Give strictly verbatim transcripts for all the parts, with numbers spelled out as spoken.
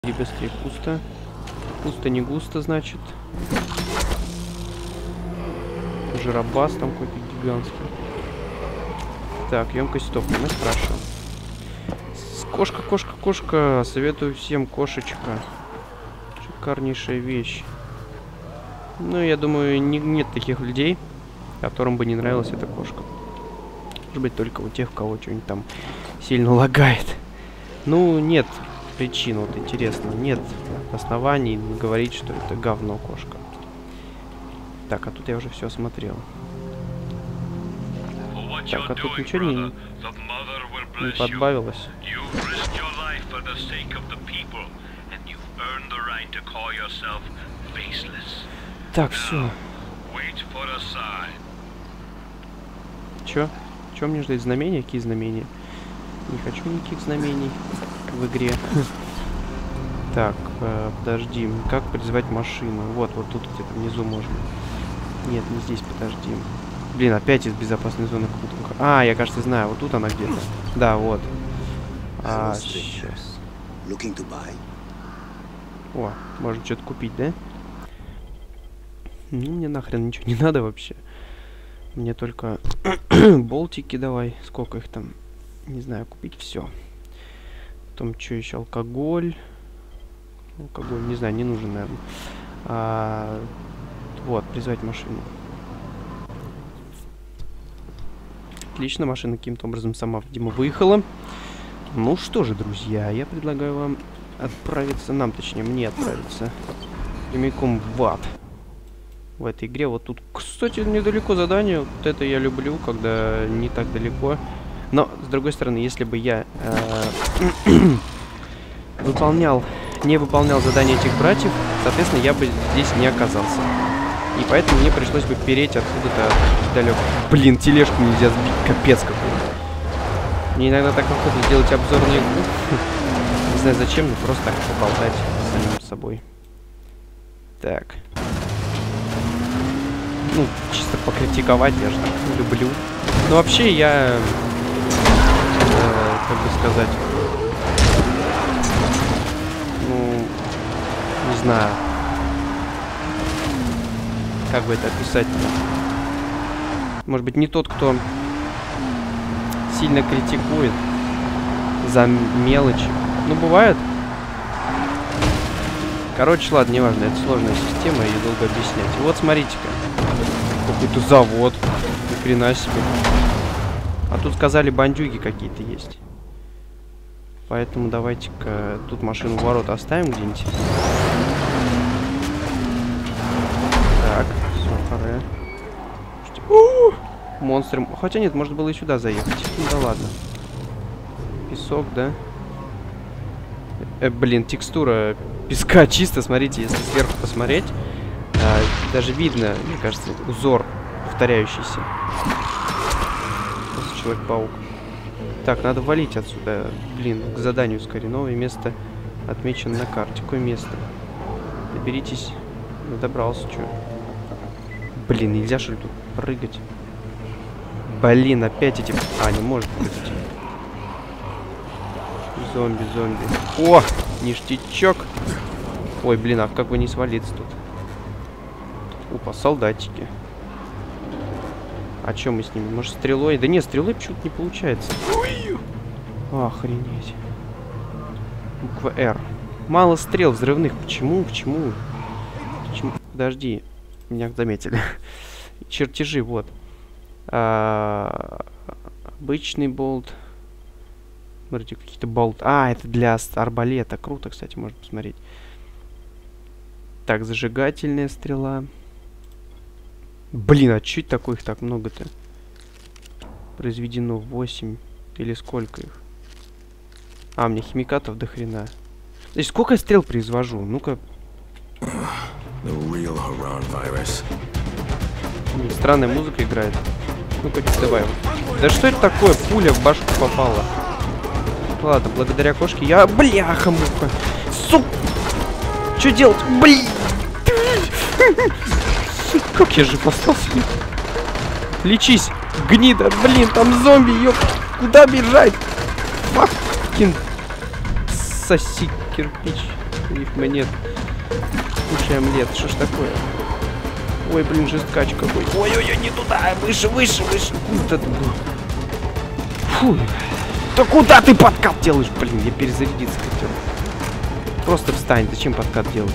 И быстрее. Пусто. Пусто, не густо, значит. Жиробас там какой-то гигантский. Так, емкость топлива, мы спрашиваем. Кошка, кошка, кошка. Советую всем кошечка. Шикарнейшая вещь. Ну, я думаю, не, нет таких людей, которым бы не нравилась эта кошка. Может быть, только у тех, у кого что-нибудь там сильно лагает. Ну, нет причин, вот интересно. Нет оснований говорить, что это говно кошка. Так, а тут я уже все осмотрел. Так, а тут ничего не, не подбавилось. Так, все. Чё? Чё мне ждать? Знамения? Какие знамения? Не хочу никаких знамений в игре. Так, э, подожди. Как призвать машину? Вот, вот тут где-то внизу можно. Нет, не здесь, подожди. Блин, опять из безопасной зоны. А, я, кажется, знаю. Вот тут она где-то. Да, вот. А, сейчас. О, можно что-то купить, да? Ну, мне нахрен ничего не надо вообще. Мне только болтики давай. Сколько их там? Не знаю, купить все. Потом что еще? Алкоголь. Алкоголь, не знаю, не нужен, наверное. А, вот, призвать машину. Отлично, машина каким-то образом сама, видимо, выехала. Ну что же, друзья, я предлагаю вам отправиться, нам, точнее, мне отправиться прямиком в ад. В этой игре. Вот тут, кстати, недалеко задание. Вот это я люблю, когда не так далеко. Но, с другой стороны, если бы я э, выполнял, не выполнял задание этих братьев, соответственно, я бы здесь не оказался. И поэтому мне пришлось бы переть откуда-то далеко. Блин, тележку нельзя сбить. Капец какой. Мне иногда так охота сделать обзор на игру. Не знаю зачем, но просто так поболтать с самим собой. Так. Ну, чисто покритиковать, я же так люблю. Но вообще я, э, как бы сказать, ну, не знаю, как бы это описать. Может быть, не тот, кто сильно критикует за мелочи. Ну, бывает. Короче, ладно, неважно, это сложная система, ее долго объяснять. Вот, смотрите-ка. Какой-то завод. Ни хрена себе. А тут сказали, бандюги какие-то есть. Поэтому давайте-ка тут машину в ворота оставим где-нибудь. Так, все, пора. Монстры. Хотя нет, можно было и сюда заехать. Ну да ладно. Песок, да? Э, блин, текстура песка чисто, смотрите, если сверху посмотреть. А, даже видно, мне кажется, узор повторяющийся. Человек-паук. Так, надо валить отсюда. Блин, к заданию скорее. Новое место отмечено на карте. Какое место? Доберитесь. Ну, добрался, что? Блин, нельзя, что ли, тут прыгать? Блин, опять эти... А, не может прыгать. Зомби, зомби. О, ништячок. Ой, блин, а как бы не свалиться тут? Опа, солдатики. А что мы с ними? Может, стрелой? Да нет, стрелой почему-то не получается. Охренеть. Буква Р. Мало стрел взрывных. Почему? Почему? Почему? Подожди. Меня заметили. Чертежи, вот. А, обычный болт. Смотрите, какие-то болт. А, это для арбалета. Круто, кстати, можно посмотреть. Так, зажигательная стрела. Блин, а чуть такое их так много-то? Произведено восемь. Или сколько их? А, мне химикатов до хрена. Значит, сколько я стрел произвожу? Ну-ка. Странная музыка играет. Ну-ка, давай. Да что это такое? Пуля в башку попала. Ладно, благодаря кошке я... Бляха-муха! Суп! Что делать? Блин! Как я жив остался? Лечись, гнида, блин, там зомби, ёп. Куда бежать? Факин. Соси кирпич. Рифма нет. Слушай, омлет, что ж такое? Ой, блин, жесткач какой. Ой-ой-ой, не туда, выше, выше, выше. Куда ты был? Фу. Да куда ты подкат делаешь? Блин, я перезарядиться хотел. Просто встань, зачем подкат делать?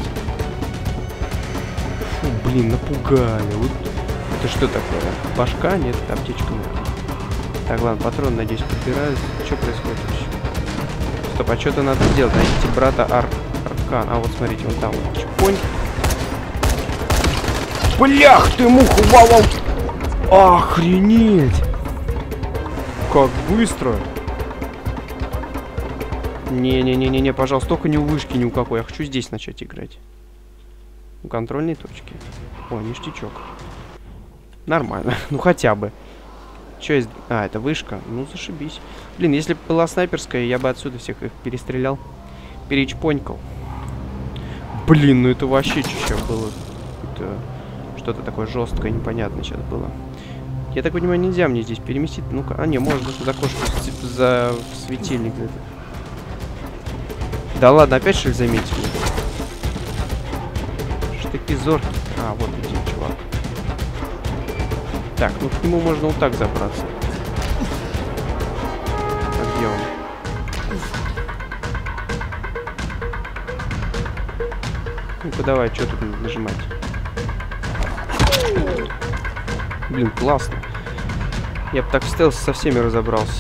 Фу, блин, напугали. Вот. Это что такое? Башка? Нет, это аптечка. Так, ладно, патрон, надеюсь, подбираюсь. Что происходит вообще? Стоп, а что-то надо сделать. Найти брата Ар... Аркан. А вот смотрите, вон там вот чпонь. Блях, ты муху валал! Охренеть! Как быстро! Не-не-не-не-не, пожалуйста, только не у вышки ни у какой. Я хочу здесь начать играть. У контрольной точки. О, ништячок. Нормально. Ну хотя бы. Что есть? А, это вышка. Ну, зашибись. Блин, если бы была снайперская, я бы отсюда всех их перестрелял. Перечпонькал. Блин, ну это вообще чуть-чуть было. Это что-то такое жесткое, непонятное сейчас было. Я так понимаю, нельзя мне здесь переместить. Ну-ка, а не, можно за кошку, за светильник где-то. Да ладно, опять что ли заметили? Что такие зорки? А, вот один чувак. Так, ну к нему можно вот так забраться. А где он? Ну-ка давай, что тут надо нажимать? Блин, классно. Я бы так в стелс со всеми разобрался.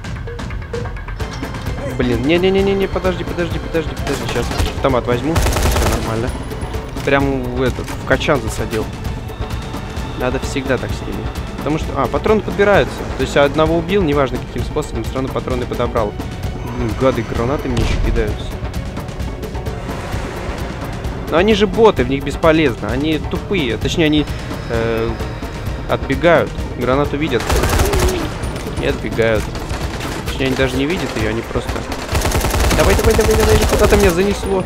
Блин, не-не-не-не, подожди, подожди, подожди, подожди. Сейчас автомат возьму. Все нормально. Прям в этот, в качан засадил. Надо всегда так стрелять. Потому что... А, патроны подбираются. То есть я одного убил, неважно каким способом, все равно патроны подобрал. Блин, гады, гранаты мне еще кидаются. Но они же боты, в них бесполезно. Они тупые. Точнее, они э, отбегают. Гранату видят. И отбегают. Точнее, они даже не видят ее, они просто... Давай, давай, давай, давай, куда-то меня занесло.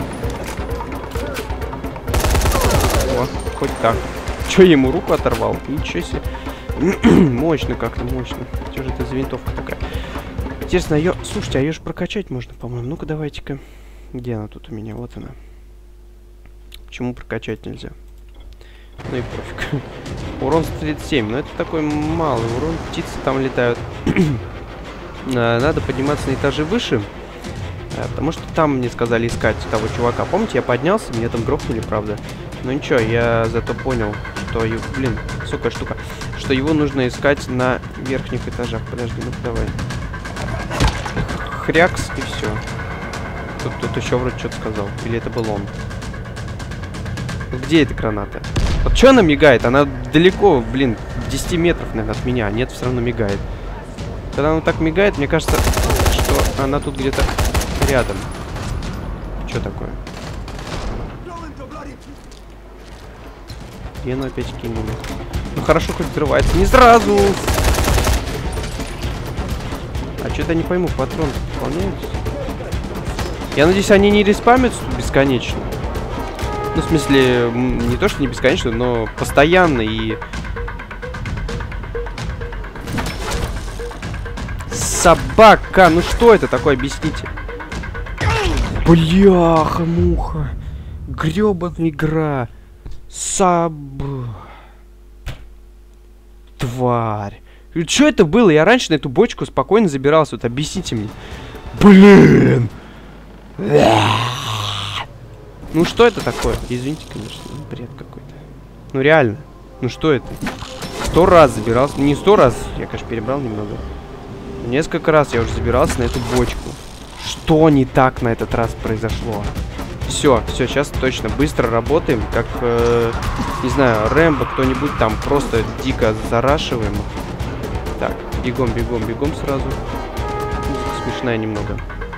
О, хоть так. Че, ему руку оторвал? Ничего себе. Мощно как-то, мощно. Что же это за винтовка такая? Интересно, ее... Слушайте, а ее же прокачать можно, по-моему. Ну-ка, давайте-ка. Где она тут у меня? Вот она. Почему прокачать нельзя? Ну и пофиг. Урон сто тридцать семь. Но это такой малый урон. Птицы там летают. Надо подниматься на этажи выше. Потому что там мне сказали искать того чувака. Помните, я поднялся, меня там грохнули, правда. Ну ничего, я зато понял, что... Блин, сука штука. Что его нужно искать на верхних этажах. Подожди, ну давай. Хрякс и все. Тут, тут еще вроде что-то сказал. Или это был он? Где эта граната? Вот что она мигает? Она далеко, блин, десять метров, наверное, от меня. Нет, все равно мигает. Когда она так мигает, мне кажется, что она тут где-то рядом. Что такое? Вену опять кинули. Ну хорошо, хоть взрывается. Не сразу! А что-то не пойму, патроны выполняются? Я надеюсь, они не респамятся бесконечно. Ну, в смысле, не то, что не бесконечно, но постоянно и... Собака! Ну что это такое, объясните? Бляха-муха! Грёбаная игра! Саб... Тварь! Что это было? Я раньше на эту бочку спокойно забирался. Вот объясните мне. Блин! Ну что это такое? Извините, конечно, бред какой-то. Ну реально. Ну что это? Сто раз забирался. Не сто раз, я, конечно, перебрал немного. Несколько раз я уже забирался на эту бочку. Что не так на этот раз произошло? Все, все, сейчас точно быстро работаем, как, э, не знаю, Рэмбо, кто-нибудь там, просто дико зарашиваем. Так, бегом, бегом, бегом сразу. Музыка смешная немного,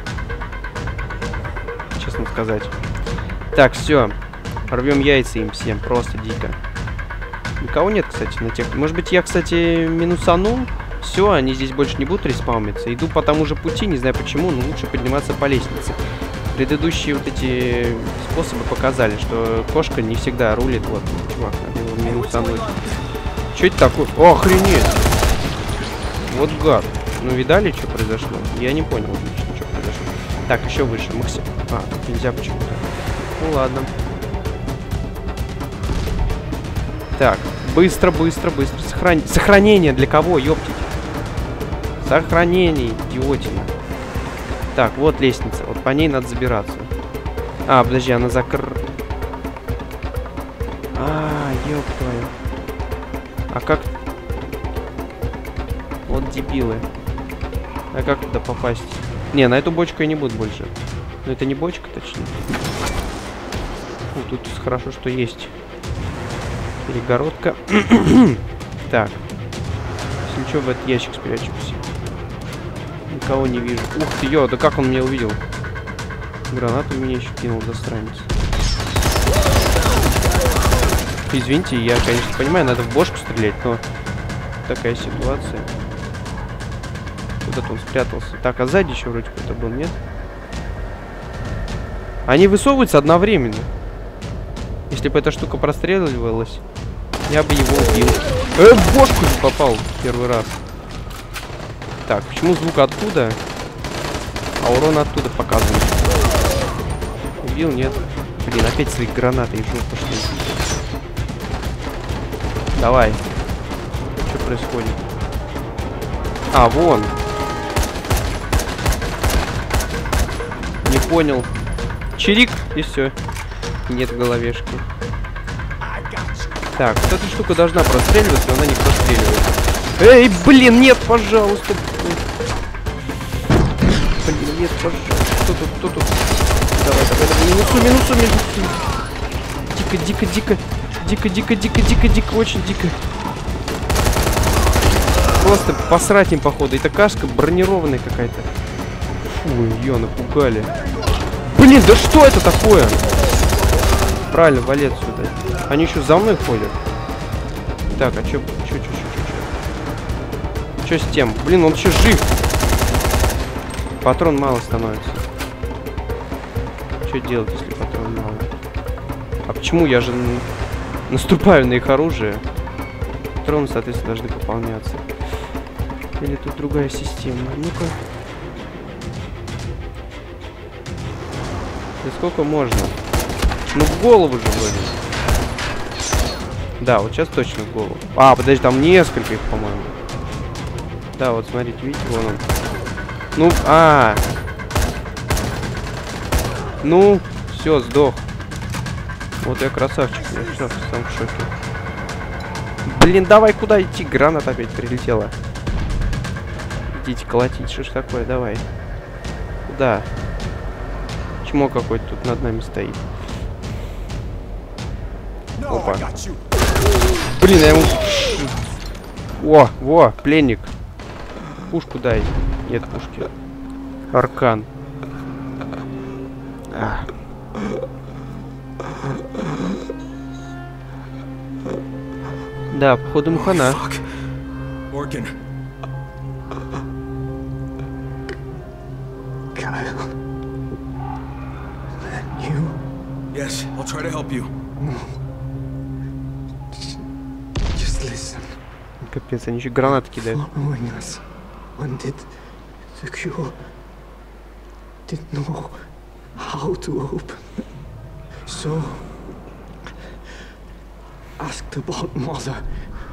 честно сказать. Так, все, рвем яйца им всем, просто дико. Никого нет, кстати, на тех. Может быть, я, кстати, минусанул. Все, они здесь больше не будут респаумиться. Иду по тому же пути, не знаю почему, но лучше подниматься по лестнице. Предыдущие вот эти способы показали, что кошка не всегда рулит. Вот, чувак, надо его минусануть. Что это такое? О, охренеть! Вот гад. Ну, видали, что произошло? Я не понял, что произошло. Так, еще выше. Максим. А, тут нельзя почему-то. Ну ладно. Так, быстро, быстро, быстро. Сохран... Сохранение для кого, ёптить? Сохранение, идиотина. Так, вот лестница. Вот по ней надо забираться. А, подожди, она закр... А, ёб твою. А как... Вот дебилы. А как туда попасть? Не, на эту бочку я не буду больше. Но это не бочка, точнее. Фу, тут хорошо, что есть перегородка. Так. Если ничего, в этот ящик спрячемся. Никого не вижу. Ух ты, ё, да как он меня увидел? Гранату меня еще кинул, засранец. Извините, я, конечно, понимаю, надо в бошку стрелять, но такая ситуация. Куда-то он спрятался. Так, а сзади еще вроде кто-то был, нет? Они высовываются одновременно. Если бы эта штука простреливалась, я бы его убил. Э, в бошку не попал первый раз. Так, почему звук оттуда, а урон оттуда показывает? Убил, нет? Блин, опять свои гранаты и жопу пошли. Давай. Что происходит? А, вон. Не понял. Чирик, и все. Нет головешки. Так, вот эта штука должна простреливаться, но она не простреливается. Эй, блин, нет, пожалуйста. Блин, нет, пожалуйста. Кто тут, кто тут? Давай, давай, давай. Минусу, минусу, минусу. Дико, дико, дико. Дико, дико, дико, дико, дико, очень дико. Просто посрать им, походу. Это кашка бронированная какая-то. Фу, ее напугали. Блин, да что это такое? Правильно, вали отсюда. Они еще за мной ходят. Так, а чё, чё, чё, чё, чё, чё? Чё с тем? Блин, он еще жив. Патрон мало становится. Что делать, если патрон мало? А почему я же наступаю на их оружие? Патроны, соответственно, должны пополняться. Или тут другая система? Ну-ка. Да сколько можно? Ну в голову же вроде. Да, вот сейчас точно в голову. А, подожди, там несколько их, по-моему. Да, вот смотрите, видите, вон он. Ну, а. Ну, все, сдох. Вот я красавчик, я все, сам в шоке. Блин, давай куда идти? Граната опять прилетела. Идите колотить, что ж такое, давай. Куда? Чмо какой-то тут над нами стоит. Опа. Блин, я ему... О, во, пленник. Пушку дай. Нет пушки. Аркан. А. Да, походу мухана. Orkin. Kyle. You? Yes, I'll try to help you. Just listen. Капец, они еще гранаты кидают. Following us wanted the cure. Didn't know how to open. So asked about Mother.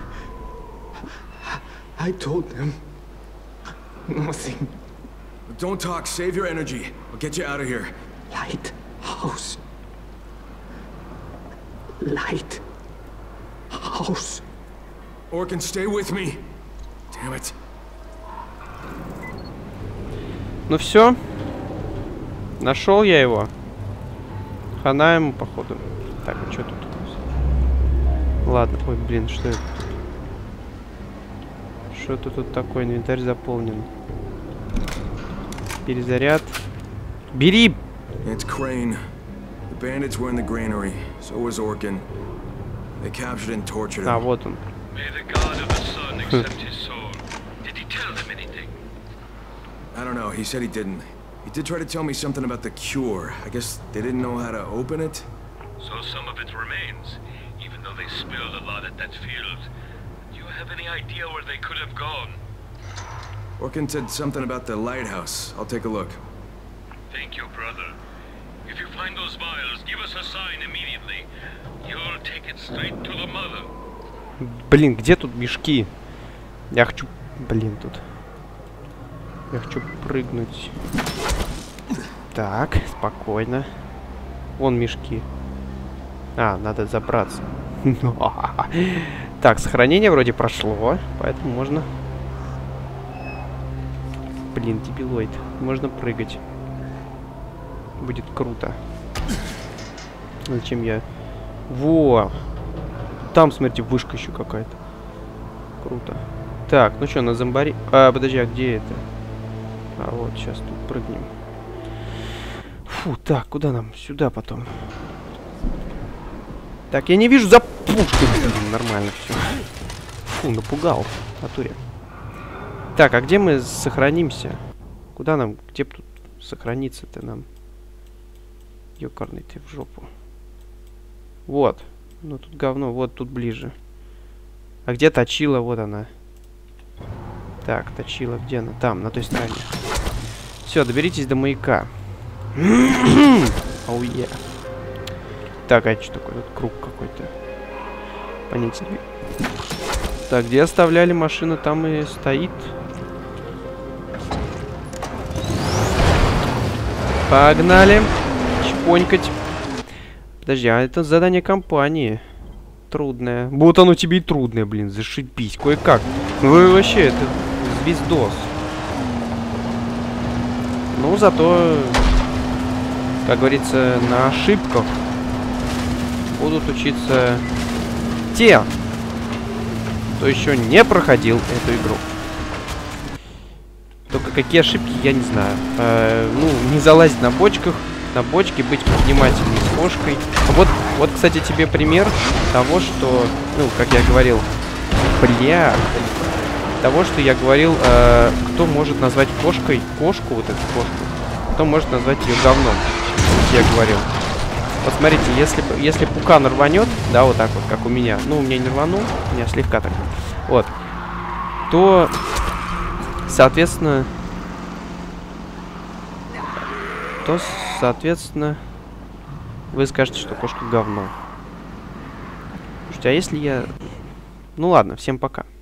I told them nothing. Don't talk, save your energy. I'll get you out of here. Lighthouse. Lighthouse. Orkin, stay with me. Damn it. Ну все. Нашел я его. Хана ему, походу. Так, а что тут? Ладно, ой, блин, что это? Что-то тут такое, инвентарь заполнен. Перезаряд. Бери! It's Crane. The bandits were in the granary. So was Orkin. They captured and tortured him. А, вот он. May the God of the sun accept his soul. Did he tell them anything? I don't know, he said he didn't. He did try to tell me something about the cure. I guess they didn't know how to open it? So some of it remains, even though they spilled a lot at that field. Do you have any idea where they could have gone? Orkin said something about the lighthouse. I'll take a look. Thank you, brother. If you find those vials, give us a sign immediately. You'll take it straight to the mother. Блин, где тут мешки? Я хочу... Блин, тут... Я хочу прыгнуть. Так, спокойно. Вон мешки. А, надо забраться. Так, сохранение вроде прошло, поэтому можно... Блин, дебилоид. Можно прыгать. Будет круто. Зачем я... Во! Там, смотрите, вышка еще какая-то. Круто. Так, ну что, на зомбари... А, подожди, а где это? А вот, сейчас тут прыгнем. Фу, так, куда нам? Сюда потом. Так, я не вижу за пушкой. Блин, нормально все. Фу, напугал. В натуре. Так, а где мы сохранимся? Куда нам? Где тут сохраниться-то нам? Ёкарный ты в жопу. Вот. Ну тут говно, вот тут ближе. А где точила? Вот она. Так, точила, где она? Там, на той стороне. Все, доберитесь до маяка. Оу е. Так, а что такое? Тут круг какой-то. Понятия не. Так, где оставляли машину, там и стоит. Погнали. Чпонькать. Подожди, а это задание компании. Трудное. Вот оно тебе и трудное, блин, зашибись. Кое-как. Ну вы вообще, это звездос. Ну, зато, как говорится, на ошибках будут учиться те, кто еще не проходил эту игру. Только какие ошибки, я не знаю. Э, ну, не залазить на бочках, на бочке, быть внимательней с кошкой. Вот, вот, кстати, тебе пример того, что, ну, как я говорил, бля, того, что я говорил, э, кто может назвать кошкой, кошку, вот эту кошку, кто может назвать ее говном, как я говорил. Вот смотрите, если, если пукан рванет, да, вот так вот, как у меня, ну, у меня не рванул, у меня слегка так, вот, то, соответственно, то, соответственно, вы скажете, что кошка говно. Слушайте, а если я... Ну ладно, всем пока.